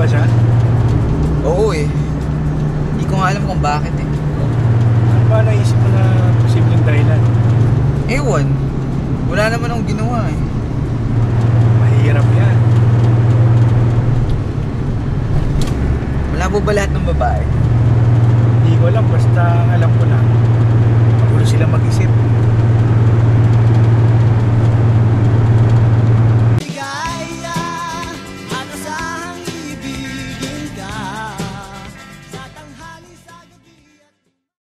ba siya? Oo eh. Hindi ko nga alam kung bakit eh. Ano ba naisip mo na posibleng dahilan? Ewan. Wala naman akong ginawa eh. Mahirap yan. Malabo ba lahat ng babae? Hindi ko alam, basta alam ko lang magulo sila mag-isip.